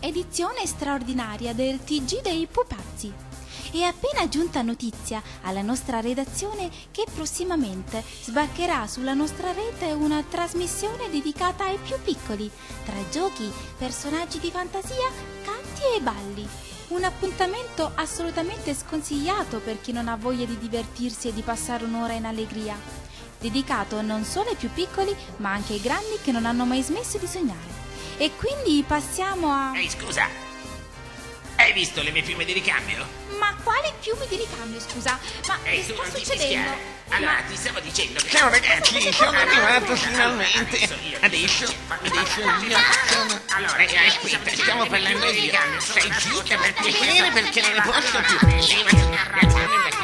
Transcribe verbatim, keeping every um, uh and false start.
edizione straordinaria del T G dei pupazzi. È appena giunta notizia alla nostra redazione che prossimamente sbarcherà sulla nostra rete una trasmissione dedicata ai più piccoli, tra giochi, personaggi di fantasia, canti e balli. Un appuntamento assolutamente sconsigliato per chi non ha voglia di divertirsi e di passare un'ora in allegria. Dedicato non solo ai più piccoli, ma anche ai grandi che non hanno mai smesso di sognare. E quindi passiamo a... Ehi, scusa! Hai visto le mie piume di ricambio? Ma quali piumi di ricambio, scusa? Ma Ehi, che tu sta non ti succedendo? fischiare. Allora, Ma... ti stavo dicendo che... Ciao ragazzi, sono arrivato finalmente. Adesso io... Adesso, adesso io sono... Allora, Eh, aspetta, stiamo parlando io. Stai zitta per piacere perché non ne posso più.